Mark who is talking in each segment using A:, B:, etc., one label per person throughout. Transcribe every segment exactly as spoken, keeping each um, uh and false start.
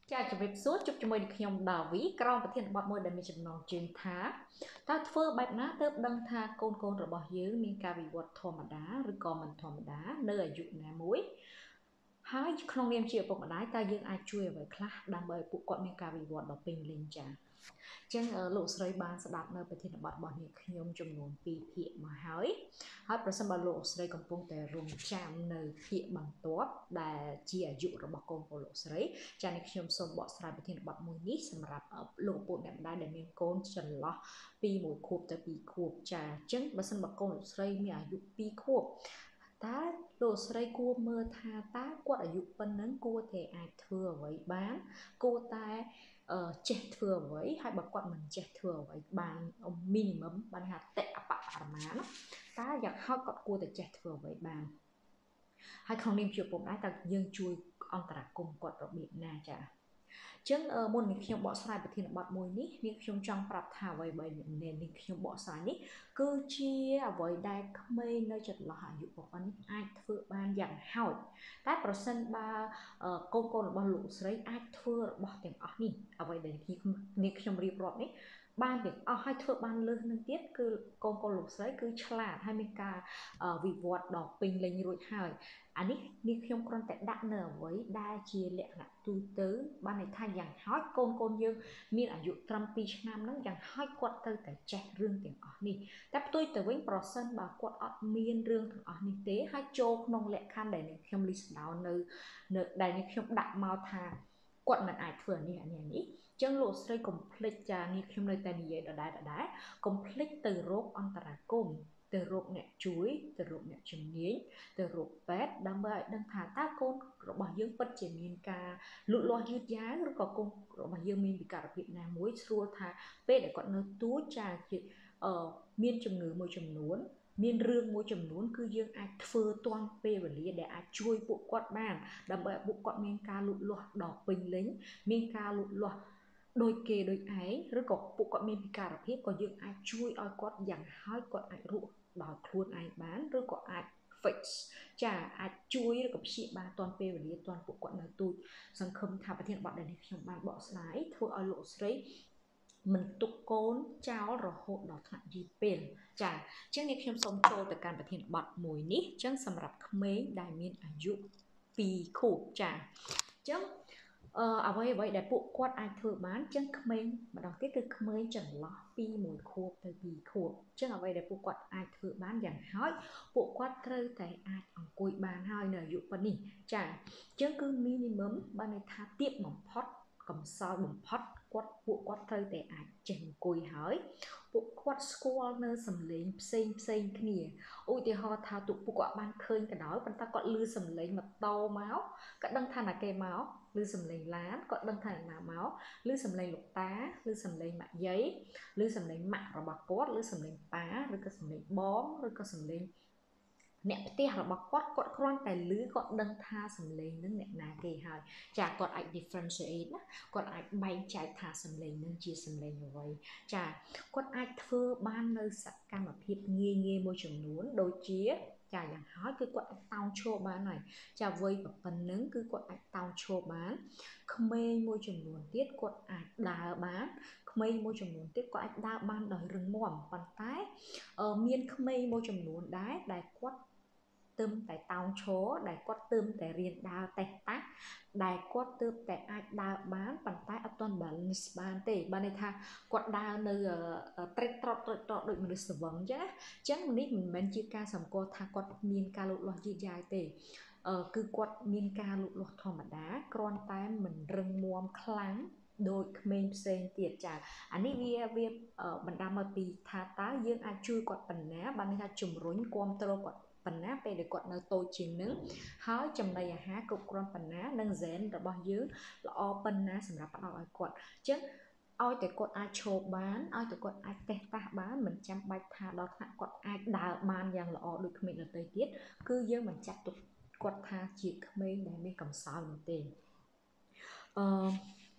A: Cha chụp số chụp cho mình nhom đào ví trongประเทศบอดมวยได้มีจำนวนจึงท้าถ้าเฟื่อแบบนั้นเติบดังทาโกนโกนระบอบยื้อมีการวิวัฒน์ธรรมดาหรือกอมันธรรมดาเนื้ออยู่ในมุ้ยหายคลองเรียมเชียร์ปกติตายังอาจช่วยไว้คลาดำเบยปุกกอดมีการวิวัฒน์ดอกปิงลิงจ้าចឹងលោកស្រីបានស្ដាប់នៅប្រធានបទរបស់នេះខ្ញុំចំនួនពីរភាគមកហើយហើយប្រសិនបើលោកស្រីកំពុងតែរងចាំនៅភាគបន្ទាប់ដែលជាអាយុរបស់កូនពលលោកស្រីចា៎នេះខ្ញុំសូមបកស្រាយប្រធានបទមួយនេះសម្រាប់លោកពុកអ្នកម្ដាយដែលមានកូនចន្លោះពីមួយខួបទៅពីរខួបចា៎អញ្ចឹងបើសិនបើកូនលោកស្រីមានអាយុពីរខួបតើលោកស្រីគួរមើលថាតើគាត់អាយុប៉ុណ្ណឹងគួរតែអាចធ្វើអ្វីបានគួរតែចេះធ្វើអ្វីហើយបើគាត់មិនចេះធ្វើអ្វីបាន minimum បានថាតេអបបរមាណតើយ៉ាងហោចគាត់គួរតែចេះធ្វើអ្វីបានហើយក្នុងនាមជាពុកដែរតើយើងជួយអន្តរាគមន៍គាត់របៀបណាចា៎ចឹងមុននេះខ្ញុំបកស្រាយប្រធានបទមួយនេះនេះខ្ញុំចង់ប្រាប់ថាអ្វីៗនេះខ្ញុំបកស្រាយនេះគឺជាអ្វីដែលក្មេងនៅចន្លោះអាយុប៉ុណ្ណឹងអាចធ្វើបានយ៉ាងហោចតែប្រសិនបើកូនកូនរបស់លោកស្រីអាចធ្វើរបស់ទាំងអស់នេះអ្វីដែលនេះខ្ញុំរៀបរាប់នេះបានទាំងអស់ឲ្យធ្វើបានលើសនឹងទៀតគឺកូនកូនលោកស្រីគឺឆ្លាតហើយមានការវិវត្តដល់ពេញលេញរួចហើយអានេះនេះខ្ញុំគ្រាន់តែដាក់នៅអ្វីដែលជាលក្ខណៈទូទៅបានន័យថាយ៉ាងហោចកូនកូនយើងមានអាយុត្រឹមពីរឆ្នាំហ្នឹងយ៉ាងហោចគាត់ទៅតែចេះរឿងទាំងអស់នេះតែផ្ទុយទៅវិញប្រសិនបើគាត់អត់មានរឿងទាំងអស់នេះទេហើយចូលក្នុងលក្ខខណ្ឌដែលខ្ញុំ list down នៅនៅដែលខ្ញុំដាក់មកថាគាត់មិនអាចធ្វើអានេះអានេះអានេះចឹងលោកស្រីកុំភ្លេចចានេះខ្ញុំនៅតែនិយាយដដែលដដែលកុំភ្លេចទៅរកអន្តរាគមន៍ទៅរកអ្នកជួយទៅរកអ្នកជំនាញទៅរកពេទ្យដើម្បីឲ្យដឹងថាតើកូនរបស់យើងពិតជាមានការលូតលាស់យឺតយ៉ាវឬក៏កូនរបស់យើងមានវិការភាពណាមួយស្រួលថាពេលដែលគាត់នៅទូចចាជាមានជំងឺមួយចំនួនមានរឿងមួយចំនួនគឺយើងអាចធ្វើទាន់ពេលវេលាដែលអាចជួយពួកគាត់បានដើម្បីឲ្យពួកគាត់មានការលូតលាស់ដល់ពេញលេញមានការលូតលាស់ដោយគេដោយឯងឬក៏ពួកគាត់មានពិការភាពក៏យើងអាចជួយឲ្យគាត់យ៉ាងហោចគាត់អាចរស់ដោយខ្លួនឯងបានឬក៏អាច fix ចាអាចជួយឬក៏ព្យាបាលទាន់ពេលវេលាទាន់ពួកគាត់នៅទូចសង្ឃឹមថាប្រធានបទដែលនេះខ្ញុំបានបកស្រាយធ្វើឲ្យលោកស្រីមិនទុកកូនចោលរហូតដល់ថ្នាក់យឺតពេលចាអញ្ចឹងនេះខ្ញុំសូមចូលទៅកាន់ប្រធានបទមួយនេះអញ្ចឹងសម្រាប់ក្មេងដែលមានអាយុពីរខួបចាអញ្ចឹងអឺអ្វីអ្វីដែលពួកគាត់អាចធ្វើបានចឹងក្មេងម្ដងទៀតគឺក្មេងចន្លោះពីមួយខួបទៅពីរខួបចឹងអ្វីដែលពួកគាត់អាចធ្វើបានយ៉ាងហោចពួកគាត់ត្រូវតែអាចអង្គុយបានហើយនៅអាយុប៉ុណ្នេះចាចឹងគឺ minimum បានន័យថាទាបបំផុតកំសោយបំផុតគាត់ពួកគាត់ត្រូវតែអាចចេះអង្គុយហើយពួកគាត់ស្គាល់នៅសំឡេងផ្សេងផ្សេងគ្នាឧទាហរណ៍ថាទូពួកគាត់បានឃើញក៏ដោយប៉ុន្តែគាត់ឮសំឡេងម៉ូតូមកក៏ដឹងថាណាគេមកឬសំឡេងឡានគាត់ដឹងថាណាមកឬសំឡេងលោកតាឬសំឡេងម៉ាក់យាយឬសំឡេងម៉ាក់របស់គាត់ឬសំឡេងប៉ាឬក៏សំឡេងបងឬក៏សំឡេងអ្នកផ្ទះរបស់គាត់គាត់គ្រាន់តែឮគាត់ដឹងថាសំឡេងនឹងអ្នកណាគេហើយចាគាត់អាច differentiate ណាគាត់អាចបែងចែកថាសំឡេងនឹងជាសំឡេងអ្វីចាគាត់អាចធ្វើបាននៅសកម្មភាពងាយងាយមួយចំនួនដូចជាចាយ៉ាងហោចគឺគាត់អាចតោងឈរបានហើយចាវ័យប៉ុណ្ណឹងគឺគាត់អាចតោងឈរបានក្មេងមួយចំនួនទៀតគាត់អាចដើរបានក្មេងមួយចំនួនទៀតគាត់អាចដើរបានដោយរឹងមាំប៉ុន្តែមានក្មេងមួយចំនួនដែរដែលគាត់ទើបតែតោងឈរដែលគាត់ទើបតែរៀនដើរតេះតាក់ដែលគាត់ទើបតែអាចដើរបានប៉ុន្តែអត់ទាន់ balance បានទេបានន័យថាគាត់ដើរនៅត្រេកត្រត់ត្រេកត្រត់ដូចមនុស្សស្វឹងអញ្ចឹងណាអញ្ចឹងនេះមិនមែនជាការសម្គាល់ថាគាត់មានការលូតលាស់យឺតយ៉ាវទេគឺគាត់មានការលូតលាស់ធម្មតាគ្រាន់តែមិនរឹងមាំខ្លាំងដូចក្មេងផ្សេងទៀតចាអានេះវាវាបណ្ដាលមកពីថាតើយើងអាចជួយគាត់ប៉ុណ្ណាបានន័យថាជំរុញគ្រប់គ្រងគាត់ប៉ុណ្ណាពេលដែលគាត់នៅតូចជាងនឹងហើយចំណីអាហារគ្រប់គ្រាន់ប៉ុណ្ណានិងហ្សែនរបស់យើងល្អប៉ុណ្ណាសម្រាប់ផ្ដល់ឲ្យគាត់អញ្ចឹងឲ្យតែគាត់អាចឈរបានឲ្យតែគាត់អាចតេះតាស់បានមិនចាំបាច់ថាដល់ថ្នាក់គាត់អាចដើរបានយ៉ាងល្អដូចក្មេងដទៃទៀតគឺយើងមិនចាត់ទុកគាត់ថាជាក្មេងដែលមានកំសោយនោះទេអឺ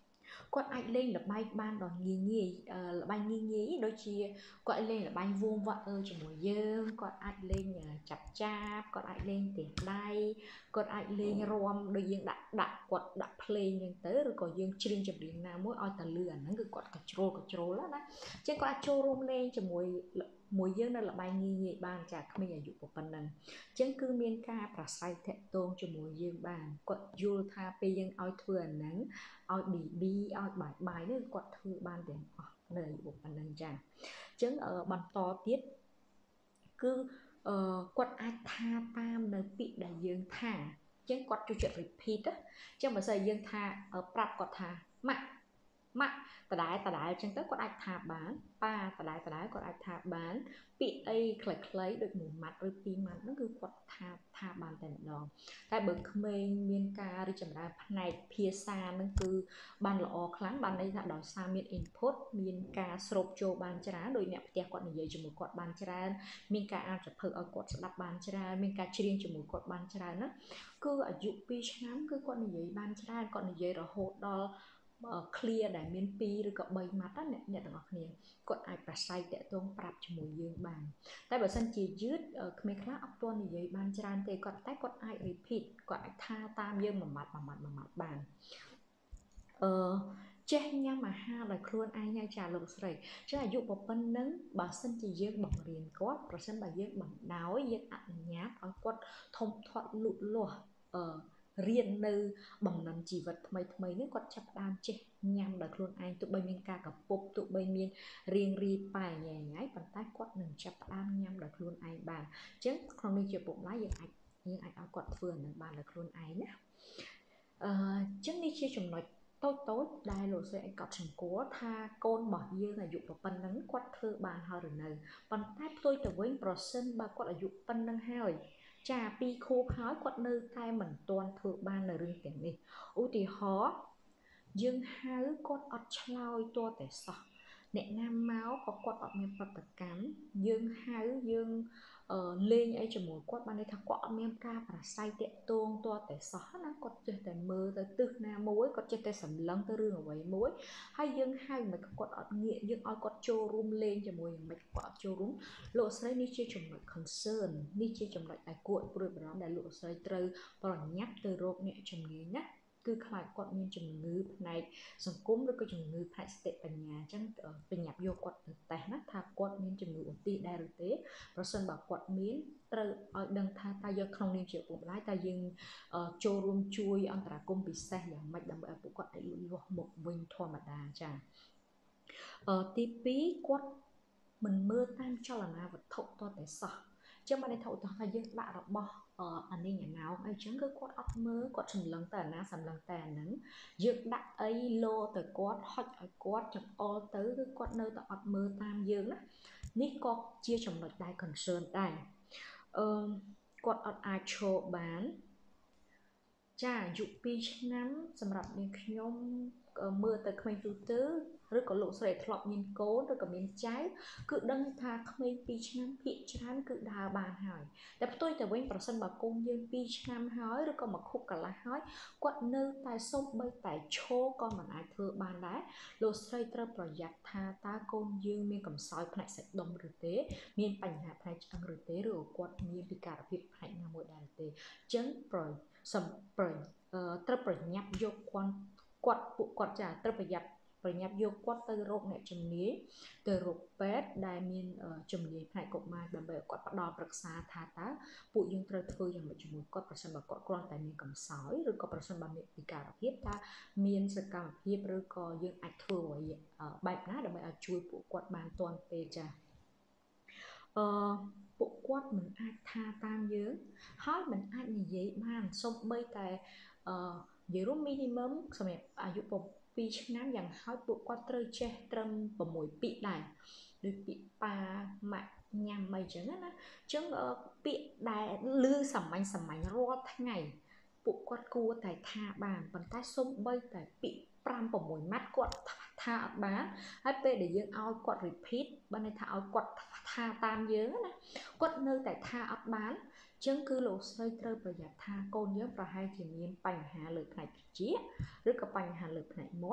A: គាត់អាចលេងល្បែងបានដល់ងាយងាយល្បែងងាយងាយដូចជាគាត់លេងល្បែងវងវ៉ាក់អឺជាមួយយើងគាត់អាចលេងចាប់ចាប់គាត់អាចលេងទះដៃគាត់អាចលេងរាំដូចយើងដាក់ដាក់គាត់ដាក់ភ្លេងអញ្ចឹងទៅឬក៏យើងច្រៀងចម្រៀងណាមួយឲ្យតែលឺអាហ្នឹងគឺគាត់ក៏ជ្រុលក៏ជ្រុលណាអញ្ចឹងគាត់អាចចូលរួមលេងជាមួយមួយយើងនៅល្បែងងាយងាយបានចាក្មេងអាយុប៉ុណ្ណឹងអញ្ចឹងគឺមានការប្រស័យតាក់ទងជាមួយយើងបានគាត់យល់ថាពេលយើងឲ្យធ្វើអាហ្នឹងឲ្យប៊ីប៊ីឲ្យបាយបាយនេះគាត់ធ្វើបានទាំងអស់នៅអាយុប៉ុណ្ណឹងចាអញ្ចឹងបន្តទៀតគឺអឺគាត់អាចថាតាមនៅពាក្យដែលយើងថាអញ្ចឹងគាត់ជួយចិត្ត repeat អញ្ចឹងបើសិនយើងថាប្រាប់គាត់ថាម៉ាក់ម៉ាក់ដដែលដដែលអញ្ចឹងទៅគាត់អាចថាបានប៉ាដដែលដដែលគាត់អាចថាបានពាក្យអីខ្លីៗដូចមួយម៉ាត់ឬពីរម៉ាត់ហ្នឹងគឺគាត់ថាថាបានតែម្ដងតែបើក្មេងមានការរីកចម្រើនផ្នែកភាសាហ្នឹងគឺបានល្អខ្លាំងបានន័យថាដោយសារមាន input មានការស្រូបចូលបានច្រើនដោយអ្នកផ្ទះគាត់និយាយជាមួយគាត់បានច្រើនមានការអានសៀវភៅឲ្យគាត់ស្ដាប់បានច្រើនមានការច្រៀងជាមួយគាត់បានច្រើនណាគឺអាយុពីរឆ្នាំគឺគាត់និយាយបានច្រើនគាត់និយាយរហូតដល់clear ដែលមានពីរឬក៏បីម៉ាត់ណាអ្នកអ្នកទាំងអស់គ្នាគាត់អាចប្រស័យតាក់ទងប្រាប់ជាមួយយើងបានតែបើសិនជាយឺតក្មេងខ្លះអត់ទាន់និយាយបានច្រើនទេគាត់តែគាត់អាច repeat គាត់អាចថាតាមយើងមួយម៉ាត់មួយម៉ាត់មួយម៉ាត់បានអឺចេះញ៉ាំអាហារដោយខ្លួនឯងហើយចាលោកស្រីចឹងអាយុប៉ុណ្ណឹងបើសិនជាយើងបង្រៀនគាត់ប្រសិនបើយើងបណ្ដោយយើងអនុញ្ញាតឲ្យគាត់ធំធាត់លូតលាស់អឺរៀននៅបំណិនជីវិតថ្មីថ្មីនេះគាត់ចាប់ផ្ដើមចេះញ៉ាំដោយខ្លួនឯងទោះបីមានការកពុបទោះបីមានរៀងរីប៉ែញ៉ៃញ៉ៃប៉ុន្តែគាត់នឹងចាប់ផ្ដើមញ៉ាំដោយខ្លួនឯងបានអញ្ចឹងក្នុងនេះជាពុកម្ដាយយើងអាចយើងអាចឲ្យគាត់ធ្វើអានឹងបានដោយខ្លួនឯងណាអឺអញ្ចឹងនេះជាចំណុចតូចតូចដែលលោកស្រីឯងកត់សម្គាល់ថាកូនរបស់យើងអាយុប៉ុណ្ណឹងគាត់ធ្វើបានហើយឬនៅប៉ុន្តែផ្ទុយទៅវិញប្រសិនបើគាត់អាយុប៉ុណ្ណឹងហើយចាពីរខួបហើយគាត់នៅតែមិនទាន់ធ្វើបាននៅរឿងទាំងនេះឧទាហរណ៍យើងហៅគាត់អត់ឆ្លើយទាល់តែសោះអ្នកណាមកក៏គាត់អត់មានប្រតិកម្មយើងហៅយើងលេងអីជាមួយគាត់បានន័យថាគាត់អត់មានការប្រស័យតាក់ទងទាល់តែសោះណាគាត់ចេះតែមើលទៅទិសណាមួយគាត់ចេះតែសម្លឹងទៅរឿងអ្វីមួយហើយយើងហៅមិនគាត់អត់ងាកយើងឲ្យគាត់ចូលរួមលេងជាមួយមិនគាត់អត់ចូលរួមលោកស្រីនេះជាចំណុច concern នេះជាចំណុចដែលគួរឲ្យព្រួយបារម្ភដែលលោកស្រីត្រូវប្រញាប់ទៅរកអ្នកជំនាញណាគឺខ្លាចគាត់មានជំងឺផ្នែកសង្គមឬក៏ជំងឺផ្នែកសតិបញ្ញាអញ្ចឹងប្រញាប់យកគាត់ទៅតេស្តណាថាគាត់មានជំងឺអូទីសដែរឬទេប្រសិនបើគាត់មានត្រូវឲ្យដឹងថាតើយើងក្នុងនាមជាពុកម្ដាយតើយើងចូលរួមជួយអន្តរាគមន៍ពិសេសយ៉ាងម៉េចដើម្បីឲ្យពួកគាត់អាចលូតលាស់មកវិញធម្មតាចាអឺទីពីរគាត់មិនមើលតាមចលនាវត្ថុតតែសោះចឹងបានន័យថាឧទាហរណ៍ថាយើងដាក់របស់អានេះអាណោអីចឹងគឺគាត់អត់មើលគាត់សម្លឹងតែអាណាសម្លឹងតែអាហ្នឹងយើងដាក់អីលោទៅគាត់ហុចឲ្យគាត់ចង្អុលទៅគឺគាត់នៅតែអត់មើលតាមយើងណានេះក៏ជាចំណុចដែល concern ដែរអឺគាត់អត់អាចឈរបានចាអាយុពីរឆ្នាំសម្រាប់នាងខ្ញុំមើលទៅក្មេងទូទៅឬក៏លោកស្រីធ្លាប់មានកូនឬក៏មានចៅគឺដឹងថាក្មេងពីរឆ្នាំភាគច្រើនគឺដើរបានហើយតែផ្ទុយទៅវិញប្រសិនបើកូនយើងពីរឆ្នាំហើយឬក៏មួយខួបកន្លះហើយគាត់នៅតែសូម្បីតែឈរក៏មិនអាចធ្វើបានដែរលោកស្រីត្រូវប្រយ័ត្នថាតើកូនយើងមានកំសោយផ្នែកសាច់ដុំឬទេមានបញ្ហាផ្នែកឆ្អឹងឬទេឬក៏គាត់មានពិការភាពផ្នែកណាមួយដែរឬទេអញ្ចឹងប្រសំប្រត្រូវប្រញាប់យកគាត់គាត់ពួកគាត់ចាត្រូវប្រញាប់ប្រញាប់យកគាត់ទៅរកអ្នកជំនាញទៅរកពេទ្យដែលមានជំនាញផ្នែកកុមារដើម្បីឲ្យគាត់ផ្ដល់ប្រឹក្សាថាតើពួកយើងត្រូវធ្វើយ៉ាងម៉េចជាមួយគាត់ប្រសិនបើគាត់គ្រាន់តែមានកំសោយឬក៏ប្រសិនបើមានពិការភាពថាមានសកម្មភាពឬក៏យើងអាចធ្វើអ្វីបែបណាដើម្បីឲ្យជួយពួកគាត់បានទាន់ពេលចាអឺពួកគាត់មិនអាចថាតាមយើងហើយមិនអាចនិយាយបានសូម្បីតែអឺនិយាយរួម minimum សម្រាប់អាយុពីរឆ្នាំយ៉ាងហោចពួកគាត់ត្រូវចេះត្រឹម៦ពាក្យដែរដូចពាក្យប៉ាម៉ាក់ញ៉ាំអីចឹងណាអញ្ចឹងពាក្យដែលឮសាមញ្ញសាមញ្ញរាល់ថ្ងៃពួកគាត់គួរតែថាបានប៉ុន្តែសូម្បីតែពាក្យប្រាំប្រាំមួយម៉ាត់គាត់ថាអត់បានហើយពេលដែលយើងឲ្យគាត់ repeat បានន័យថាឲ្យគាត់ថាតាមយើងណាគាត់នៅតែថាអត់បានចឹងគឺលោកស្រីត្រូវប្រយ័ត្នថាកូនយើងប្រហែលជាមានបញ្ហាលើផ្នែកត្រចៀកឬក៏បញ្ហាលើផ្នែកមាត់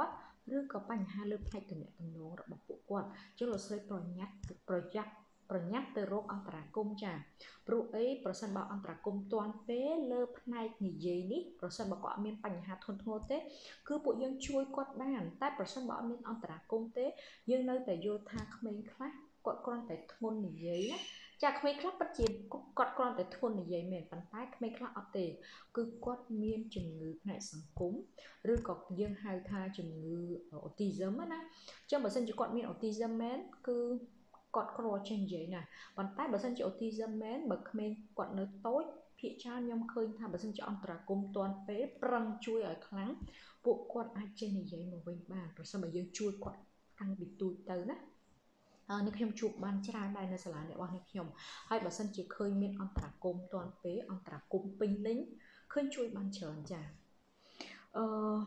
A: ឬក៏បញ្ហាលើផ្នែកទំនាក់ទំនងរបស់ពួកគាត់ចឹងលោកស្រីប្រញាប់ប្រយ័ត្នប្រញាប់ទៅរកអន្តរាគមន៍ចាព្រោះអីប្រសិនបើអន្តរាគមន៍ទាន់ពេលលើផ្នែកនិយាយនេះប្រសិនបើគាត់អត់មានបញ្ហាធ្ងន់ធ្ងរទេគឺពួកយើងជួយគាត់បានតែប្រសិនបើអត់មានអន្តរាគមន៍ទេយើងនៅតែយល់ថាក្មេងខ្លះគាត់គ្រាន់តែធ្ងន់និយាយណាចាក្មេងខ្លះពិតជាគាត់គ្រាន់តែធ្ងន់និយាយមែនប៉ុន្តែក្មេងខ្លះអត់ទេគឺគាត់មានជំងឺផ្នែកសង្គមឬក៏យើងហៅថាជំងឺ autism ណាចឹងបើសិនជាគាត់មាន autism មែនគឺគាត់គ្រាន់ចេះនិយាយណាប៉ុន្តែបើសិនជា autism មែនបើក្មេងគាត់នៅតូចភាគច្រើនខ្ញុំឃើញថាបើសិនជាអន្តរាគមន៍ទាន់ពេលប្រឹងជួយឲ្យខ្លាំងពួកគាត់អាចចេះនិយាយមកវិញបានប្រសិនបើយើងជួយគាត់តាំងពីទូចទៅណានេះខ្ញុំជួបបានច្រើនដែរនៅសាលារបស់នេះខ្ញុំហើយបើសិនជាឃើញមានអន្តរាគមន៍ទាន់ពេលអន្តរាគមន៍ពេញលេញឃើញជួយបានច្រើនចាអឺ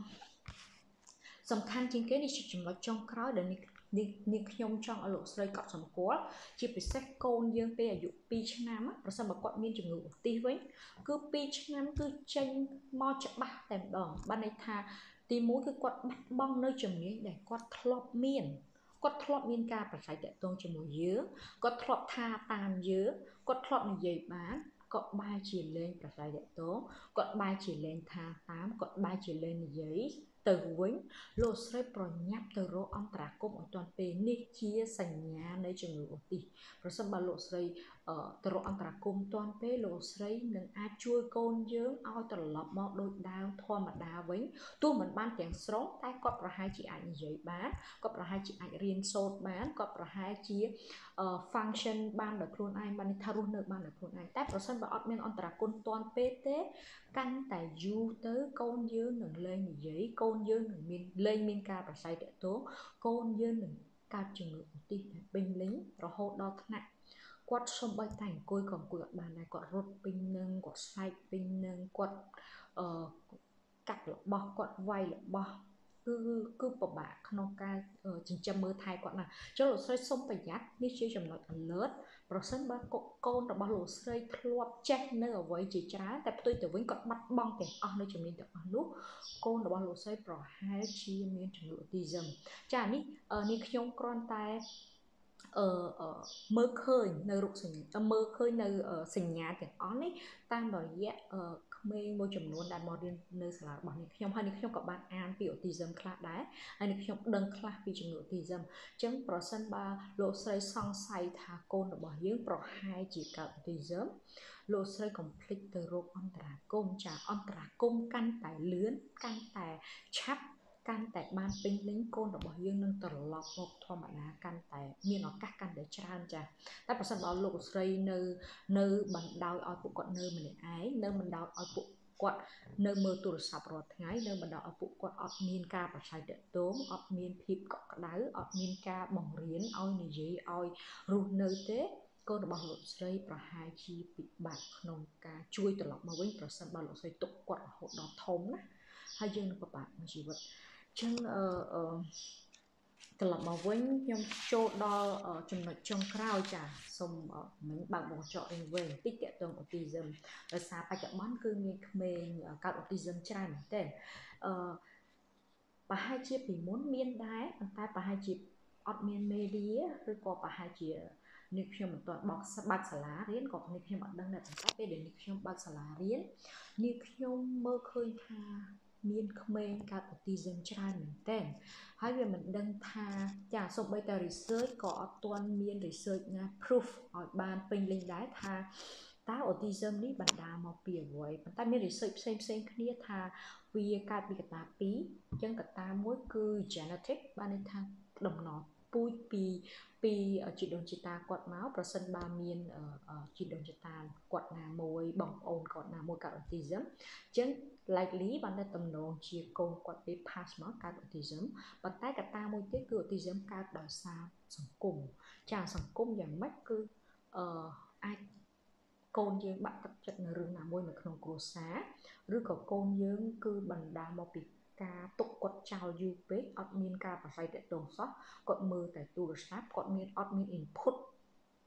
A: សំខាន់ជាងគេនេះជាចំណុចចុងក្រោយដែលនេះខ្ញុំចង់ឲ្យលោកស្រីកត់សម្គាល់ជាពិសេសកូនយើងពេលអាយុពីរឆ្នាំប្រសិនបើគាត់មានជំងឺអូទីសវិញគឺពីរឆ្នាំគឺចេញមកច្បាស់តែម្ដងបានន័យថាទីមួយគឺគាត់បាត់បង់នៅជំនាញដែលគាត់ធ្លាប់មានគាត់ធ្លាប់មានការប្រស្រ័យទាក់ទងជាមួយយើងគាត់ធ្លាប់ថាតាមយើងគាត់ធ្លាប់និយាយបានគាត់បែរជាលេងប្រស្រ័យទាក់ទងគាត់បែរជាលេងថាតាមគាត់បែរជាលេងនិយាយទៅវិញលោកស្រីប្រញាប់ទៅរកអន្តរាគមន៍ឲ្យទាន់ពេលនេះជាសញ្ញានៃជំងឺអូទីសប្រសិនបើលោកស្រីទៅរកអន្តរាគមន៍ទាន់ពេលលោកស្រីនឹងអាចជួយកូនយើងឲ្យត្រឡប់មកដូចដើមធម្មតាវិញទោះមិនបានទាំងស្រុងតែគាត់ប្រហែលជាអាចនិយាយបានគាត់ប្រហែលជាអាចរៀនសូត្របានគាត់ប្រហែលជា function បានដោយខ្លួនឯងបានថារស់នៅបានដោយខ្លួនឯងតែប្រសិនបើអត់មានអន្តរាគមន៍ទាន់ពេលទេកាន់តែយូរទៅកូនយើងនឹងលែងនិយាយកូនយើងនឹងមានលែងមានការប្រស័យទាក់ទងកូនយើងនឹងកើតជំងឺអូទីសដែលពេញលេញរហូតដល់ថ្នាក់គាត់សូម្បីតែអង្គុយក៏អង្គុយអត់បានដែរគាត់រត់ពេញនឹងគាត់ស្អែកពេញនឹងគាត់អឺកាត់របស់គាត់វាយរបស់គឺគឺពិបាកក្នុងការចិញ្ចឹមមើលថែគាត់ណាចុះលោកស្រីសូមប្រយ័ត្ននេះជាចំណុច alert ប្រសិនបើកូនរបស់លោកស្រីធ្លាប់ចេះនៅអ្វីជាច្រើនតែផ្ទុយទៅវិញគាត់បាត់បង់ទាំងអស់នៅជំនាញទាំងអស់នោះកូនរបស់លោកស្រីប្រហែលជាមានជំងឺ autism ចានេះនេះខ្ញុំគ្រាន់តែអឺមើលឃើញនៅរូបសញ្ញាមើលឃើញនៅសញ្ញាទាំងអស់នេះតាមរយៈក្មេងមួយចំនួនដែលមករៀននៅសាលារបស់នេះខ្ញុំហើយនេះខ្ញុំក៏បានអានពី autism ខ្លះដែរហើយនេះខ្ញុំដឹងខ្លះពីជំងឺ autism អញ្ចឹងប្រសិនបើលោកស្រីសង្ស័យថាកូនរបស់យើងប្រហែលជាកើត autism លោកស្រីកុំភ្លេចទៅរកអន្តរាគមន៍ចាអន្តរាគមន៍កាន់តែលឿនកាន់តែឆាប់កាន់តែបានពេញលេញកូនរបស់យើងនឹងត្រឡប់មកធម្មតាកាន់តែមានឱកាសកាន់តែច្រើនចាតែប្រសិនបើលោកស្រីនៅនៅបណ្ដោយឲ្យពួកគាត់នៅម្នាក់ឯងនៅបណ្ដោយឲ្យពួកគាត់នៅមើលទូរស័ព្ទរាល់ថ្ងៃនៅបណ្ដោយឲ្យពួកគាត់អត់មានការប្រស័យទាក់ទងអត់មានភាពកក់ក្ដៅអត់មានការបង្រៀនឲ្យនិយាយឲ្យរស់នៅទេកូនរបស់លោកស្រីប្រហែលជាពិបាកក្នុងការជួយត្រឡប់មកវិញប្រសិនបើលោកស្រីទុកគាត់រហូតដល់ធំណាហើយយើងនឹងពិបាកក្នុងជីវិតអញ្ចឹងអឺអឺត្រឡប់មកវិញខ្ញុំចូលដល់ចំណុចចុងក្រោយចាសូមមិញបើកមកចោលវិញវិញតិចតទៅ autism ដោយសារបច្ចុប្បន្នគឺមានក្មេងកើត autism ច្រើនមែនទេអឺប្រហែលជាពីមុនមានដែរប៉ុន្តែប្រហែលជាអត់មានមេឌៀឬក៏ប្រហែលជានេះខ្ញុំមិនទាន់បោកបើកសាលារៀនក៏នេះខ្ញុំអត់ដឹងដែរប៉ុន្តែពេលដែលនេះខ្ញុំបើកសាលារៀននេះខ្ញុំមើលឃើញថាមានក្មេងកើត autism ច្រើនមែនទែនហើយវាមិនដឹងថាចាសូម្បីតែ research ក៏អត់ទាន់មាន research ណា proof ឲ្យបានពេញលេញដែរថាតើ autism នេះបណ្ដាលមកពីអ្វីប៉ុន្តែមាន research ផ្សេងផ្សេងគ្នាថាវាកើតពីកត្តាពីរអញ្ចឹងកត្តាមួយគឺ genetic បានន័យថាដំណពូជពីពីជីដូនជីតាគាត់មកប្រសិនបើមានជីដូនជីតាគាត់ណាមួយបងប្អូនគាត់ណាមួយកើត autism អញ្ចឹង likely បានតែតំណងជាកូនគាត់ពេល pass មកកើត autism ប៉ុន្តែកត្តាមួយទៀតគឺ autism កើតដោយសារសង្គមចាសង្គមយ៉ាងម៉េចគឺអឺអាចកូនយើងបាក់ទឹកចិត្តនៅរឿងណាមួយនៅក្នុងគ្រួសារឬក៏កូនយើងគឺបណ្ដាលមកពីការទុកគាត់ចោលយូរពេកអត់មានការប្រស័យទាក់ទងសោះគាត់មើលតែទូរស័ព្ទគាត់មានអត់មាន input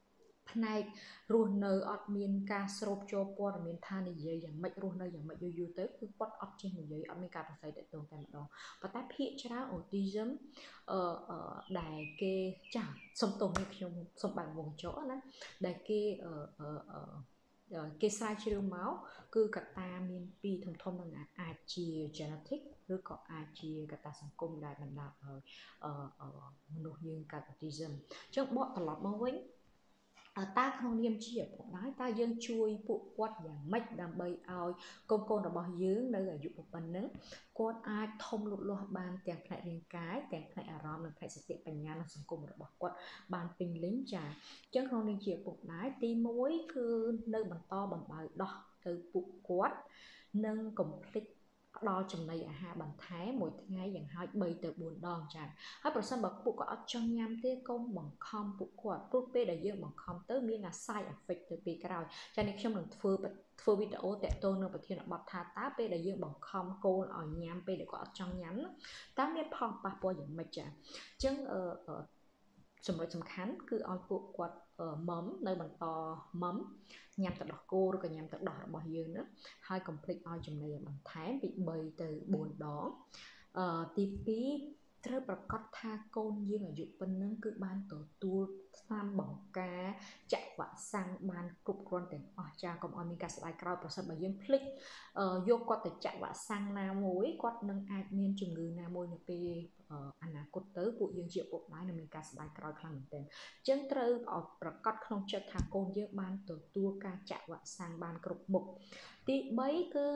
A: ផ្នែករស់នៅអត់មានការស្រូបចូលព័ត៌មានថានិយាយយ៉ាងម៉េចរស់នៅយ៉ាងម៉េចយូរយូរទៅគឺគាត់អត់ចេះនិយាយអត់មានការប្រស័យតាក់ទងតែម្ដងប៉ុន្តែភាគច្រើន autism អឺដែលគេចាស់សុំទោសនេះខ្ញុំសុំបើកវងចោលណាដែលគេអឺអឺគេស្រាវជ្រាវមកគឺកត្តាមានពីរធំធំនឹងអាចជា genetic ឬក៏អាចជាកត្តាសង្គមដែលបណ្ដាលឲ្យមនុស្សយើងកើត autism អញ្ចឹងបកត្រឡប់មកវិញតើក្នុងនាមជាឪពុកម្ដាយតើយើងជួយពួកគាត់យ៉ាងម៉េចដើម្បីឲ្យកូនកូនរបស់យើងនៅអាយុប៉ុណ្ណឹងគាត់អាចធំលូតលាស់បានទាំងផ្នែករាងកាយទាំងផ្នែកអារម្មណ៍និងផ្នែកសតិបញ្ញានិងសង្គមរបស់គាត់បានពេញលេញចា៎អញ្ចឹងក្នុងនាមជាឪពុកម្ដាយទីមួយគឺនៅបន្តបំរើដោះទៅពួកគាត់និងកុំភ្លេចផ្ដល់ចំណីអាហារបន្ថែមមួយថ្ងៃយ៉ាងហោចបីទៅបួនដងចា៎ហើយប្រសិនបើពួកគាត់អត់ចង់ញ៉ាំទេកុំបង្ខំពួកគាត់ព្រោះពេលដែលយើងបង្ខំទៅមានអា side effect ទៅពេលក្រោយចា៎នេះខ្ញុំនឹងធ្វើធ្វើវីដេអូតាក់ទងនឹងប្រធានបទថាតើពេលដែលយើងបង្ខំកូនឲ្យញ៉ាំពេលដែលគាត់អត់ចង់ញ៉ាំតើមានផលប៉ះពាល់យ៉ាងម៉េចចា៎អញ្ចឹងអឺចំណុចសំខាន់គឺឲ្យពួកគាត់មុំនៅបន្តមុំញ៉ាំទឹកដោះគោឬក៏ញ៉ាំទឹកដោះរបស់យើងណាហើយកុំភ្លេចឲ្យចំណីបន្ថែមពីបីទៅបួនដងអឺទីពីរត្រូវប្រកាសថាកូនយើងអាយុប៉ុណ្ណឹងគឺបានទទួលថ្នាំបង្ការចាក់វ៉ាក់សាំងបានគ្រប់គ្រាន់ទាំងអស់ចាកុំឲ្យមានការស្ដាយក្រោយប្រសិនបើយើងភ្លេចយកគាត់ទៅចាក់វ៉ាក់សាំងណាមួយគាត់នឹងអាចមានជំងឺណាមួយនៅពេលអនាគតទៅពួកយើងជាពុកម្ដាយនឹងមានការស្ដាយក្រោយខ្លាំងមែនទែនអញ្ចឹងត្រូវឲ្យប្រកាសក្នុងចិត្តថាកូនយើងបានទទួលការចាក់វ៉ាក់សាំងបានគ្រប់មុខទីបីគឺ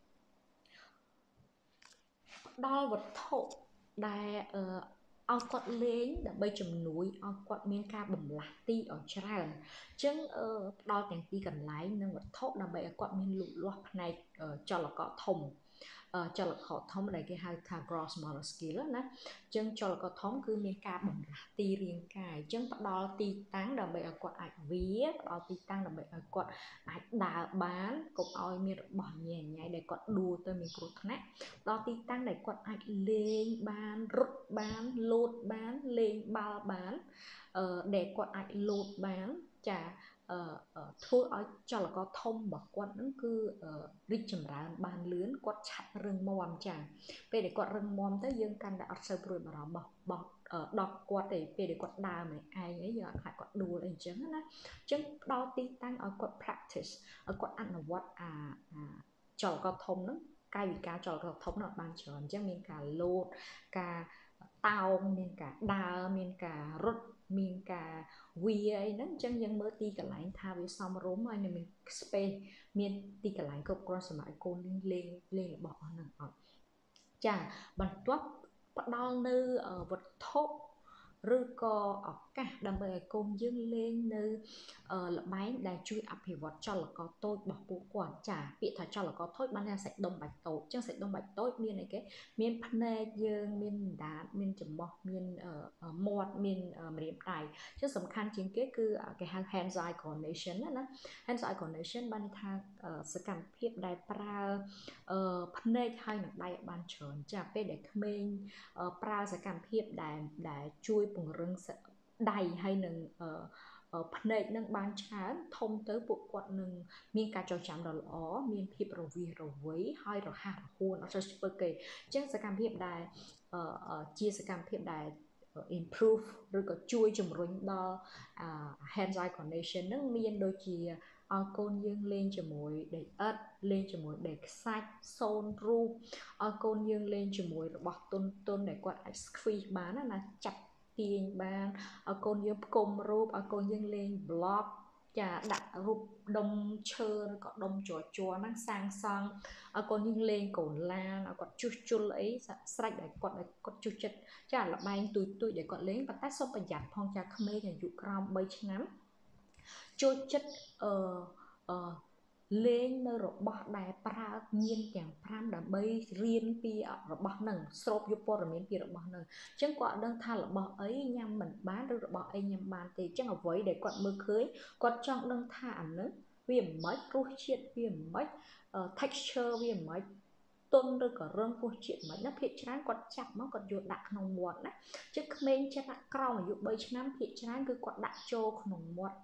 A: ផ្ដល់វត្ថុដែលអឺឲ្យគាត់លេងដើម្បីជំនួយឲ្យគាត់មានការបំលាស់ទីឲ្យច្រើនអញ្ចឹងផ្ដល់ទាំងទីកន្លែងនិងវត្ថុដើម្បីឲ្យគាត់មានលូតលាស់ផ្នែកចលករធំចលករធំដែលគេហៅថា gross motor skill ណាអញ្ចឹងចលករធំគឺមានការបំលាស់ទីរាងកាយអញ្ចឹងផ្ដល់ទីតាំងដើម្បីឲ្យគាត់អាចវាផ្ដល់ទីតាំងដើម្បីឲ្យគាត់អាចដើរបានកុំឲ្យមានរបស់ញ៉ៃញ៉ៃដែលគាត់ដួលទៅមានគ្រោះថ្នាក់ផ្ដល់ទីតាំងដែលគាត់អាចលេងបានរត់បានលោតបានលេងបាល់បានអឺដែលគាត់អាចលោតបានចាអឺធ្វើឲ្យចលករធំរបស់គាត់ហ្នឹងគឺរីកចម្រើនបានលឿនគាត់ឆាប់រឹងមាំចាពេលដែលគាត់រឹងមាំទៅយើងកាន់តែអត់សូវព្រួយបារម្ភបោះដកគាត់ទេពេលដែលគាត់ដើរម្នាក់ឯងអីយើងអត់ខ្លាចគាត់ដួលអីអញ្ចឹងណាអញ្ចឹងផ្ដល់ទីតាំងឲ្យគាត់ practice ឲ្យគាត់អនុវត្តអាចលករធំហ្នឹងកាយវិការចលករធំហ្នឹងអត់បានច្រើនអញ្ចឹងមានការលោតការតោងមានការដើរមានការរត់មានការវាអីហ្នឹងអញ្ចឹងយើងមើលទីកន្លែងថាវាសមរម្យហើយមាន space មានទីកន្លែងគ្រប់គ្រាន់សម្រាប់ឲ្យកូនលេងលេងរបស់អស់ហ្នឹងអត់ចាបន្ទាប់ផ្ដល់នៅវត្ថុឬក៏ឱកាសដើម្បីឲ្យកូនយើងលេងនៅល្បែងដែលជួយអភិវឌ្ឍចលករតូចរបស់ពួកគាត់ចាពាក្យថាចលករតូចបានថាសាច់ដុំបាច់តូចអញ្ចឹងសាច់ដុំបាច់តូចមានអីគេមានភ្នែកយើងមានដាតមានច្រមុះមានមាត់មានម្រាមដៃអញ្ចឹងសំខាន់ជាងគេគឺគេហៅ hands eye coordination ណា hands eye coordination បានន័យថាសកម្មភាពដែលប្រើភ្នែកហើយនឹងដៃឲ្យបានច្រើនចាពេលដែលក្មេងប្រើសកម្មភាពដែលដែលជួយពង្រឹងដៃហើយនឹងភ្នែកនឹងបានច្រើនធំទៅពួកគាត់នឹងមានការចងចាំដ៏ល្អមានភាពរវាសរវើយហើយរហ័សរហួនអត់ចេះស្ពើគេអញ្ចឹងសកម្មភាពដែលជាសកម្មភាពដែល improve ឬក៏ជួយជំរុញដល់ hands eye coordination នឹងមានដូចជាឲ្យកូនយើងលេងជាមួយដីឥដ្ឋលេងជាមួយដីខ្សាច់សូនរូបឲ្យកូនយើងលេងជាមួយរបស់ទុនទុនដែលគាត់អាច squeeze បានណាចាប់ទាញបានឲ្យកូនយើងផ្គុំរូបឲ្យកូនយើងលេង block ចាដាក់រូបដុំឈើឬក៏ដុំជ័រជ័រហ្នឹងសាងសង់ឲ្យកូនយើងលេងកូនឡានឲ្យគាត់ជួសជុលអីស្រេចដែលគាត់គាត់ជួសចិត្តចាល្បែងទួយទួយដែលគាត់លេងប៉ុន្តែសូមប្រយ័ត្នផងចាក្មេងអាយុក្រោមបីឆ្នាំចូលចិត្តអឺអឺលេងនៅរបស់ដែលប្រើញៀនទាំងប្រាំដើម្បីរៀនពីរបស់ហ្នឹងស្រូបយកព័ត៌មានពីរបស់ហ្នឹងអញ្ចឹងគាត់អត់ដឹងថារបស់អីញ៉ាំមិនបានឬរបស់អីញ៉ាំបានទេអញ្ចឹងអ្វីដែលគាត់មើលឃើញគាត់ចង់ដឹងថាអាហ្នឹងវាមិនម៉េចរសជាតិវាមិនម៉េច texture វាមិនម៉េចទុនឬក៏រឹងរសជាតិមិនណាភាគច្រើនគាត់ចាប់មកគាត់យកដាក់ក្នុងមាត់ណាអញ្ចឹងក្មេងចិត្តក្រោមអាយុបីឆ្នាំភាគច្រើនគឺគាត់ដាក់ចូលក្នុងមាត់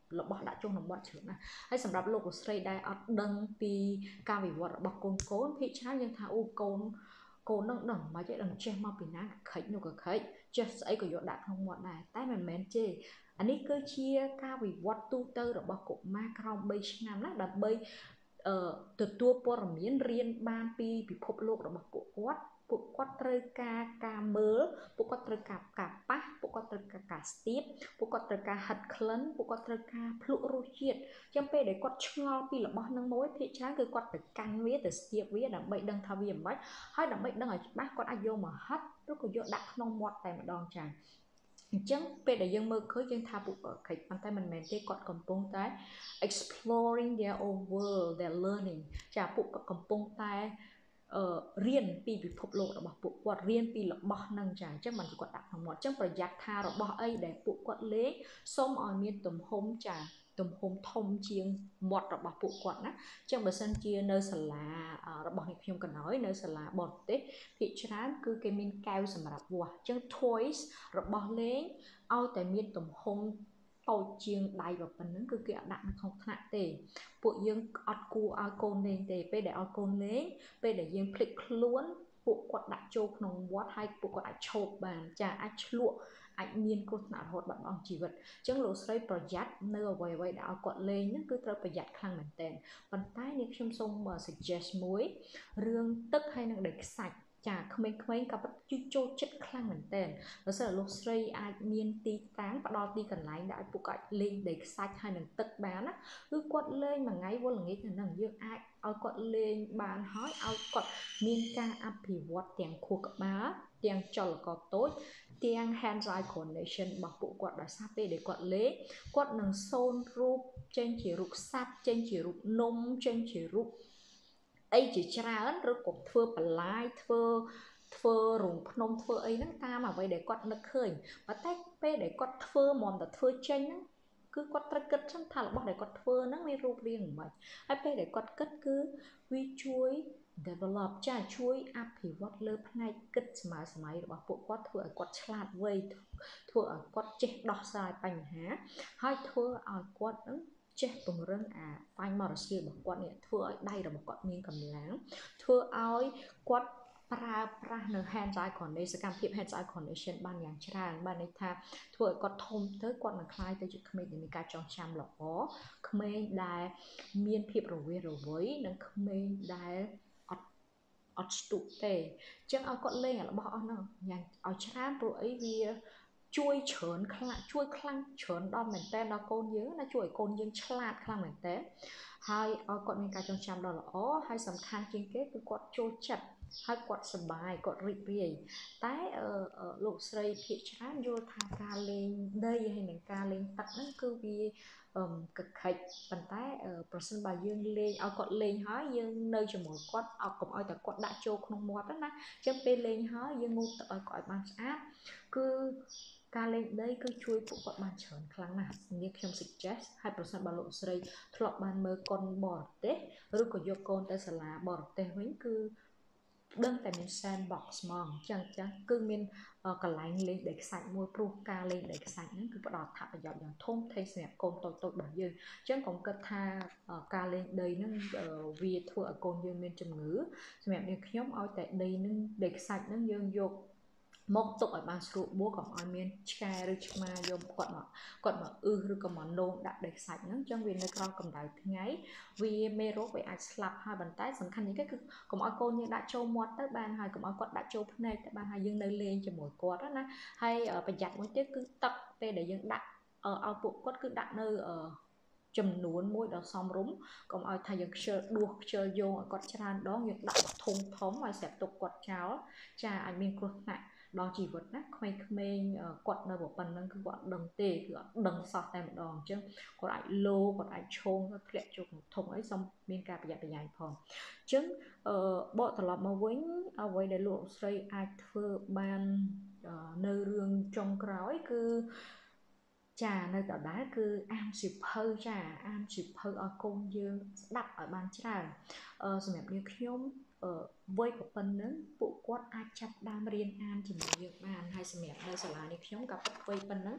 A: លបោះដាក់ចុះក្នុងវត្តជ្រឿនណាហើយសម្រាប់លោកស្រីដែលអត់ដឹងពីការវិវត្តរបស់កូនកូនភាគច្រើនយើងថាអូកូនកូននឹងដឹងមិនចេះដឹងចេះមកពីណាខិចនោះក៏ខិចចេះស្អីក៏យកដាក់ក្នុងមាត់ដែរតែមិនមែនទេអានេះគឺជាការវិវត្តទូទៅរបស់កុមារក្រោមបីឆ្នាំណាដើម្បីអឺទទួលព័ត៌មានរៀនបានពីពិភពលោករបស់ពួកគាត់ពួកគាត់ត្រូវការការមើលពួកគាត់ត្រូវការការប៉ះពួកគាត់ត្រូវការការស្ទាបពួកគាត់ត្រូវការហិតក្លិនពួកគាត់ត្រូវការភ្លក់រសជាតិចឹងពេលដែលគាត់ឆ្ងល់ពីរបស់នឹងមួយភាគច្រើនគឺគាត់ទៅកាន់វាទៅស្ទាបវាដើម្បីដឹងថាវាមិនបាច់ហើយដើម្បីដឹងឲ្យច្បាស់គាត់អាចយកមកហិតឬក៏យកដាក់ក្នុងមាត់តែម្ដងចា៎អញ្ចឹងពេលដែលយើងមើលឃើញយើងថាពួកគាត់ខិចប៉ុន្តែមិនមែនទេគាត់កំពុងតែ exploring their own world their learning ចាពួកគាត់កំពុងតែអឺរៀនពីពិភពលោករបស់ពួកគាត់រៀនពីរបស់នឹងចាអញ្ចឹងមិនគាត់ដាក់ក្នុងមាត់អញ្ចឹងប្រយ័ត្នថារបស់អីដែលពួកគាត់លេងសូមឲ្យមានទំហំចាទំហំធំជាងមាត់របស់ពួកគាត់ណាអញ្ចឹងបើសិនជានៅសាលារបស់នេះខ្ញុំកណ្ដោយនៅសាលាបរទេសភាគច្រើនគឺគេមានកែវសម្រាប់វាស់អញ្ចឹង toys របស់លេងឲ្យតែមានទំហំតូចជាងដៃប៉ុណ្ណឹងគឺគេអត់ដាក់នៅក្នុងថ្នាក់ទេពួកយើងអត់គួរឲ្យកូនលេងទេពេលដែលឲ្យកូនលេងពេលដែលយើងភ្លេចខ្លួនពួកគាត់ដាក់ចូលក្នុងវត្តហើយពួកគាត់អាចឈោបបានចាអាចឆ្លក់អាចមានគ្រោះថ្នាក់រហូតបាត់បង់ជីវិតអញ្ចឹងលោកស្រីប្រយ័ត្ននៅអ្វីអ្វីដែលឲ្យគាត់លេងហ្នឹងគឺត្រូវប្រយ័ត្នខ្លាំងមែនទែនប៉ុន្តែនេះខ្ញុំសូម suggest មួយរឿងទឹកហើយនឹងដីខ្សាច់ចាក្មេងៗក៏ជួយចូលចិត្តខ្លាំងមែនទែនបើសិនលោកស្រីអាចមានទីតាំងផ្ដល់ទីកន្លែងដែលឲ្យពួកគាត់លេងដីខ្សាច់ហើយនឹងទឹកបានណាគឺគាត់លេងមួយថ្ងៃវល់ល្ងាចទៅនឹងយើងអាចឲ្យគាត់លេងបានហើយឲ្យគាត់មានការអភិវឌ្ឍទាំងខួរក្បាលទាំងចលករតូចទាំង hand eye coordination របស់ពួកគាត់ដោយសារពេលដែលគាត់លេងគាត់នឹងសូនរូបចេញជារូបសត្វចេញជារូបនំចេញជារូបអីជាច្រើនឬក៏ធ្វើបន្លាយធ្វើធ្វើរោងភ្នំធ្វើអីហ្នឹងតាមអ្វីដែលគាត់នឹកឃើញប៉ុន្តែពេលដែលគាត់ធ្វើមកតែធ្វើចេញហ្នឹងគឺគាត់ត្រូវគិតចឹងថារបស់ដែលគាត់ធ្វើហ្នឹងមានរូបរាងមិនបាច់ហើយពេលដែលគាត់គិតគឺវាជួយ develop ចាជួយអភិវឌ្ឍលើផ្នែកគិតសម័យសម័យរបស់ពួកគាត់ធ្វើឲ្យគាត់ឆ្លាតវៃធ្វើឲ្យគាត់ចេះដោះស្រាយបញ្ហាហើយធ្វើឲ្យគាត់ហ្នឹងចេះពង្រឹងអា fine motor skill របស់គាត់នេះធ្វើឲ្យដៃរបស់គាត់មានកម្លាំងធ្វើឲ្យគាត់ប្រើប្រាស់នៅ hand eye coordination សកម្មភាព hand eye coordination បានយ៉ាងច្រើនបានន័យថាធ្វើឲ្យគាត់ធំទៅគាត់នឹងក្លាយទៅជាក្មេងដែលមានការចងចាំល្អក្មេងដែលមានភាពរវាសរវើយនិងក្មេងដែលអត់អត់ស្ទុះទេអញ្ចឹងឲ្យគាត់លេងរបស់អស់ហ្នឹងយ៉ាងឲ្យច្រើនព្រោះអីវាជួយច្រើនខ្លាំងជួយខ្លាំងច្រើនដល់មែនតើដល់កូនយើងណាជួយឲ្យកូនយើងឆ្លាតខ្លាំងមែនតើហើយឲ្យគាត់មានការចងចាំដ៏ល្អហើយសំខាន់ជាងគេគឺគាត់ចូលចិត្តហើយគាត់សប្បាយគាត់រីករាយតែលោកស្រីភាគច្រើនយល់ថាការលេងដីហើយនឹងការលេងទឹកហ្នឹងគឺវាកខិចប៉ុន្តែប្រសិនបើយើងលេងឲ្យគាត់លេងហើយយើងនៅជាមួយគាត់អត់កុំឲ្យតែគាត់ដាក់ចូលក្នុងមាត់ណាអញ្ចឹងពេលលេងហើយយើងងូតទឹកឲ្យគាត់ឲ្យបានស្អាតគឺការលេងដីគឺជួយពួកគាត់បានច្រើនខ្លាំងណាស់នេះខ្ញុំ suggest ហើយប្រសិនបើលោកស្រីធ្លាប់បានមើលកុនបរទេសឬក៏យកកូនទៅសាលាបរទេសវិញគឺដឹងតែមាន sandbox ហ្មងអញ្ចឹងចឹងគឺមានកន្លែងលេងដីខ្សាច់មួយព្រោះការលេងដីខ្សាច់ហ្នឹងគឺផ្ដល់អត្ថប្រយោជន៍យ៉ាងធំធេងសម្រាប់កូនតូចៗរបស់យើងអញ្ចឹងកុំគិតថាការលេងដីហ្នឹងវាធ្វើឲ្យកូនយើងមានជំងឺសម្រាប់នាងខ្ញុំឲ្យតែដីហ្នឹងដីខ្សាច់ហ្នឹងយើងយកមកទុកឲ្យបានស្រួលបួរកុំឲ្យមានឆ្កែឬឆ្មាយកគាត់មកគាត់មកអ៊ឺឬក៏មកនោមដាក់ដីខ្សាច់ហ្នឹងអញ្ចឹងវានៅក្រោមកម្ដៅថ្ងៃវាមេរោគវាអាចស្លាប់ហើយប៉ុន្តែសំខាន់ជាងគេគឺកុំឲ្យកូនយើងដាក់ចូលមាត់ទៅបានហើយកុំឲ្យគាត់ដាក់ចូលភ្នែកទៅបានហើយយើងនៅលេងជាមួយគាត់ណាហើយប្រយ័ត្នមួយទៀតគឺទឹកពេលដែលយើងដាក់ឲ្យពួកគាត់គឺដាក់នៅចំនួនមួយដ៏សមរម្យកុំឲ្យថាយើងខ្ជិលដួសខ្ជិលយកឲ្យគាត់ច្រើនដងយើងដាក់ធំធំឲ្យស្រាប់ទុកគាត់ចោលចាអាចមានគ្រោះថ្នាក់ដល់ជីវិតណាក្មេងៗគាត់នៅប៉ុណ្្នឹងគឺគាត់ដឹងទេគឺអត់ដឹងសោះតែម្ដងអញ្ចឹងគាត់អាចលោគាត់អាចឈោងគាត់ធ្លាក់ចូលក្នុងធុងអីសូមមានការប្រយ័ត្នប្រយែងផងអញ្ចឹងបកត្រឡប់មកវិញអ្វីដែលលោកស្រីអាចធ្វើបាននៅរឿងចុងក្រោយគឺចានៅដដែលគឺអានសៀវភៅចាអានសៀវភៅឲ្យកូនយើងស្ដាប់ឲ្យបានច្រើនសម្រាប់នាងខ្ញុំវ័យប៉ុណ្ណឹងពួកគាត់អាចចាប់ដើមរៀនអានជាមួយយើងបានហើយសម្រាប់នៅសាលានេះខ្ញុំក៏ពិតវ័យប៉ុណ្ណឹង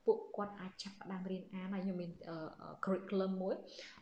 A: ពួកគាត់អាចចាប់ផ្ដើមរៀនអានហើយខ្ញុំមាន curriculum មួយ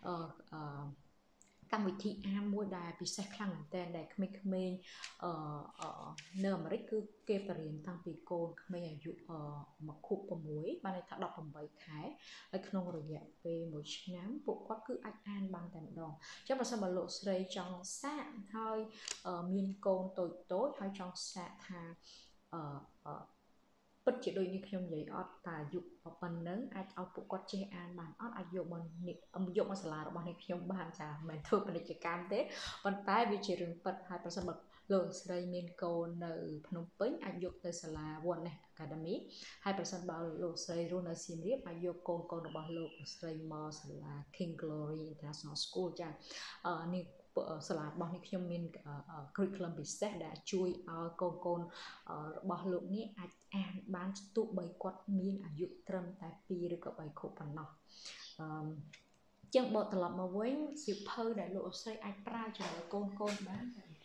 A: កម្មវិធីអានមួយដែលពិសេសខ្លាំងមែនទែនដែលក្មេងៗអឺនៅអាមេរិកគឺគេបរៀនតាំងពីកូនក្មេងអាយុមួយខួប៦បានន័យថាដប់ប្រាំបីខែហើយក្នុងរយៈពេលមួយឆ្នាំពួកគាត់គឺអាចអានបានតែម្ដងអញ្ចឹងបើសិនបើលោកស្រីចង់សាកហើយមានកូនតូចតូចហើយចង់សាកថាអឺពិតជាដូចនេះខ្ញុំនិយាយអត់តាអាយុប៉ុណ្ណឹងអាចឲ្យពួកគាត់ចេះអានបានអត់អាចយកមកយកមកសាលារបស់នេះខ្ញុំបានចាមិនធ្វើពាណិជ្ជកម្មទេប៉ុន្តែវាជារឿងពិតហើយប្រសិនបើលោកស្រីមានកូននៅភ្នំពេញអាចយកទៅសាលា Wellness Academy ហើយប្រសិនបើលោកស្រីរស់នៅសៀមរាបអាចយកកូនកូនរបស់លោកស្រីមកសាលា King Glory International School ចានេះសាលារបស់នេះខ្ញុំមាន curriculum ពិសេសដែលជួយឲ្យកូនកូនរបស់លោកនេះអាចអានបានទោះបីគាត់មានអាយុត្រឹមតែពីរឬក៏បីខួបប៉ុណ្ណោះអឺចឹងបកត្រឡប់មកវិញសៀវភៅដែលលោកស្រីអាចប្រើជាមួយកូនកូនបាន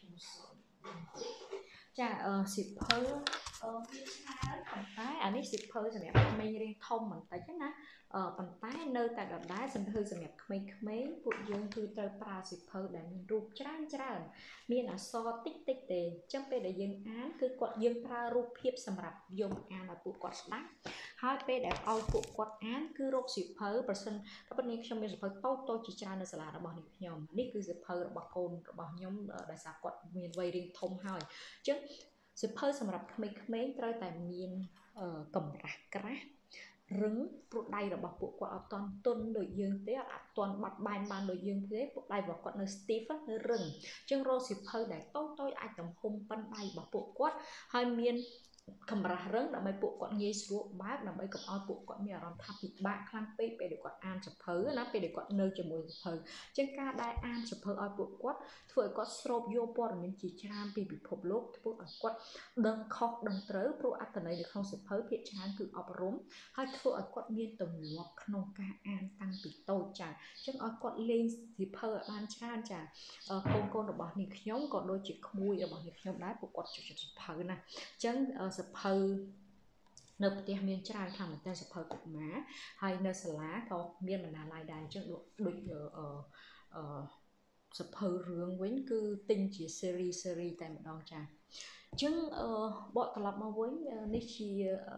A: ចាអឺសៀវភៅអឺមានច្រើនប៉ុន្តែអានេះសៀវភៅសម្រាប់ក្មេងរៀងធំបន្តិចណាអឺប៉ុន្តែនៅតែដដែលសៀវភៅសម្រាប់ក្មេងៗពួកយើងគឺត្រូវប្រើសៀវភៅដែលមានរូបច្រើនច្រើនមានអក្សរតិចតិចទេអញ្ចឹងពេលដែលយើងអានគឺគាត់យើងប្រើរូបភាពសម្រាប់យកមកអានឲ្យពួកគាត់ស្ដាប់ហើយពេលដែលឲ្យពួកគាត់អានគឺរកសៀវភៅប្រសិនតែប៉ុន្តែខ្ញុំមានសៀវភៅតូចតូចជាច្រើននៅសាលារបស់នេះខ្ញុំនេះគឺសៀវភៅរបស់កូនរបស់ខ្ញុំដែលសារគាត់មានវ័យរៀងធំហើយអញ្ចឹងសៀវភៅសម្រាប់ក្មេងៗត្រូវតែមានកម្រាស់ក្រាស់រឹងព្រោះដៃរបស់ពួកគាត់អត់ទាន់ទន់ដូចយើងទេអត់ទាន់បាត់បែនបានដូចយើងទេពួកដៃរបស់គាត់នៅ stiff នៅរឹងអញ្ចឹងរកសៀវភៅដែលតូចតូចអាចទំហំប៉ុនដៃរបស់ពួកគាត់ហើយមានកម្រាស់រឹងដើម្បីពួកគាត់ងាយស្រួលបើកដើម្បីកុំឲ្យពួកគាត់មានអារម្មណ៍ថាពិបាកខ្លាំងពេកពេលដែលគាត់អានសៀវភៅណាពេលដែលគាត់នៅជាមួយសៀវភៅអញ្ចឹងការដែលអានសៀវភៅឲ្យពួកគាត់ធ្វើឲ្យគាត់ស្រូបយកព័ត៌មានជាច្រើនពីពិភពលោកធ្វើឲ្យគាត់ដឹងខុសដឹងត្រូវព្រោះអត្ថន័យនៅក្នុងសៀវភៅភាគច្រើនគឺអប់រំហើយធ្វើឲ្យគាត់មានទម្លាប់ក្នុងការអានតាំងពីតូចចាអញ្ចឹងឲ្យគាត់លេងសៀវភៅឲ្យបានច្រើនចាកូនកូនរបស់នេះខ្ញុំក៏ដូចជាក្មួយរបស់នេះខ្ញុំដែរពួកគាត់ចូលចិត្តសៀវភៅណាអញ្ចឹងសៀវភៅនៅផ្ទះមានច្រើនខ្លាំងមែនទែនសៀវភៅកុមារហើយនៅសាលាក៏មានបណ្ណាល័យដែរអញ្ចឹងដូចដូចអឺអឺសៀវភៅរឿងវិញគឺទិញជា series series តែម្ដងចាអញ្ចឹងអឺបកត្រឡប់មកវិញនេះជា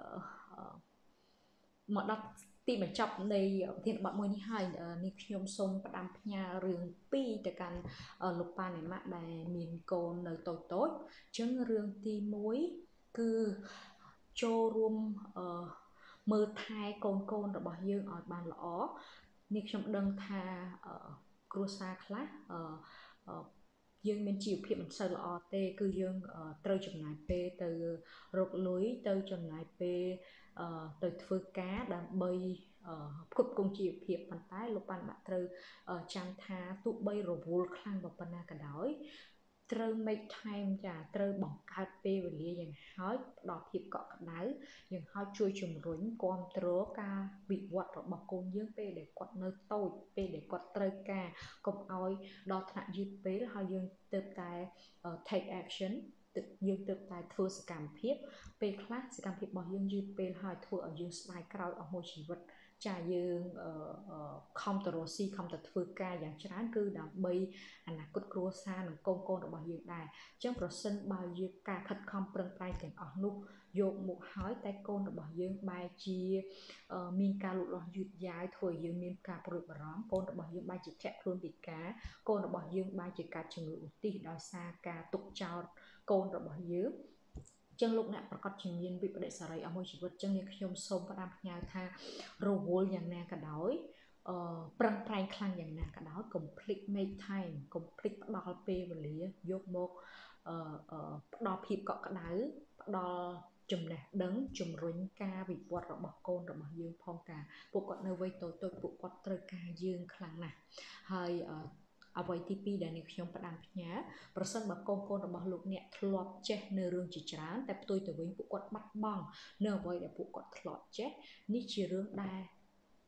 A: មកដល់ទីបញ្ចប់នៃប្រធានបទមួយនេះហើយនេះខ្ញុំសូមផ្ដាំផ្ញើរឿងពីរទៅកាន់លោកប៉ានេម៉ាក់ដែលមានកូននៅតូចតូចអញ្ចឹងរឿងទីមួយគឺចូលរួមអឺមើលថែកូនកូនរបស់យើងឲ្យបានល្អនេះខ្ញុំដឹងថាគ្រួសារខ្លះអឺយើងមានជីវភាពមិនសូវល្អទេគឺយើងត្រូវចំណាយពេលទៅរកលុយទៅចំណាយពេលទៅធ្វើការដើម្បីផ្គត់ផ្គង់ជីវភាពប៉ុន្តែលោកប៉ាន់បាក់ត្រូវចាំថាទោះបីរវល់ខ្លាំងប៉ុណ្ណាក៏ដោយត្រូវ make time ចាត្រូវបង្កើតពេលវេលាយ៉ាងហោចផ្ដល់ភាពកក់ក្ដៅយ៉ាងហោចជួយជំរុញគាំទ្រការវិវត្តរបស់កូនយើងពេលដែលគាត់នៅតូចពេលដែលគាត់ត្រូវការកុំឲ្យដល់ថ្នាក់យឺតពេលហើយយើងទើបតែ take actionយើងទើបតែធ្វើសកម្មភាពពេលខ្លះសកម្មភាពរបស់យើងយឺតពេលហើយធ្វើឲ្យយើងស្ដាយក្រោយអស់មួយជីវិតចាយើងខំទៅរកស៊ីខំទៅធ្វើការយ៉ាងច្រើនគឺដើម្បីអនាគតគ្រួសារនិងកូនកូនរបស់យើងដែរអញ្ចឹងប្រសិនបើយើងការខិតខំប្រឹងប្រែងទាំងអស់នោះយកមកហើយតែកូនរបស់យើងបែរជាមានការលូតលាស់យឺតយ៉ាវធ្វើឲ្យយើងមានការព្រួយបារម្ភកូនរបស់យើងបែរជាធាក់ខ្លួនពិការកូនរបស់យើងបែរជាកើតជំងឺឧទ្ទិសដោយសារការទុកចោលកូនរបស់យើងចឹងលោកអ្នកប្រកាសជាមានវិបត្តិសារីអស់មួយជីវិតចឹងនេះខ្ញុំសូមផ្ដាំផ្ញើថារវល់យ៉ាងណាក៏ដោយអឺប្រឹងប្រែងខ្លាំងយ៉ាងណាក៏ដោយ complete make time complete ផ្ដល់ពេលវេលាយកមកអឺផ្ដល់ភាពកក់ក្ដៅផ្ដល់ចំណេះដឹងជំរុញការវិវត្តរបស់កូនរបស់យើងផងការពួកគាត់នៅវ័យតូចតូចពួកគាត់ត្រូវការយើងខ្លាំងណាស់ហើយអ្វីទីពីរដែលនេះខ្ញុំផ្ដាំផ្ញើប្រសិនបើកូនកូនរបស់លោកអ្នកធ្លាប់ចេះនៅរឿងជាច្រើនតែផ្ទុយទៅវិញពួកគាត់បាត់បង់នៅអ្វីដែលពួកគាត់ធ្លាប់ចេះនេះជារឿងដែល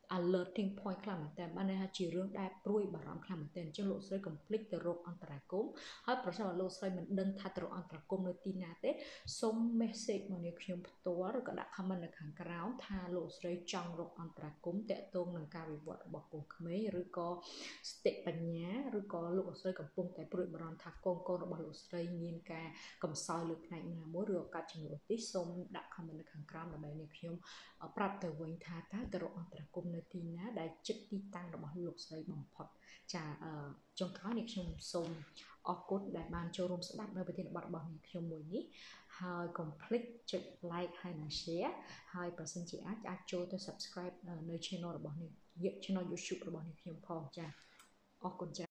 A: alerting point ខ្លាំងមែនតើបានន័យថាជារឿងដែលព្រួយបារម្ភខ្លាំងមែនតើអញ្ចឹងលោកស្រីកុំភ្លេចទៅរកអន្តរាគមន៍ហើយប្រសិនបើលោកស្រីមិនដឹងថាទៅរកអន្តរាគមន៍នៅទីណាទេសូម message មកនាងខ្ញុំផ្ទាល់ឬក៏ដាក់ comment នៅខាងក្រោមថាលោកស្រីចង់រកអន្តរាគមន៍តាក់ទងនឹងការវិវត្តរបស់កូនក្មេងឬក៏សតិបញ្ញាឬក៏លោកស្រីកំពុងតែព្រួយបារម្ភថាកូនកូនរបស់លោកស្រីមានការកំសោយលើផ្នែកណាមួយឬក៏កាត់ចំនួនទីសូមដាក់ comment នៅខាងក្រោមដើម្បីនាងខ្ញុំប្រាប់ទៅវិញថាតើទៅរកអន្តរាគមន៍នៅទីណាដែលជិតទីតាំងរបស់លោកស្រីបំផុតចាចុងក្រោយនេះខ្ញុំសូមអរគុណដែលបានចូលរួមស្ដាប់នៅប្រធានបទរបស់នាងខ្ញុំមួយនេះហើយកុំភ្លេចចុច like ហើយនិង share ហើយបើសិនជាអាចអាចចូលទៅ subscribe នៅ channel របស់នាង channel YouTube របស់នាងខ្ញុំផងចាអរគុណចា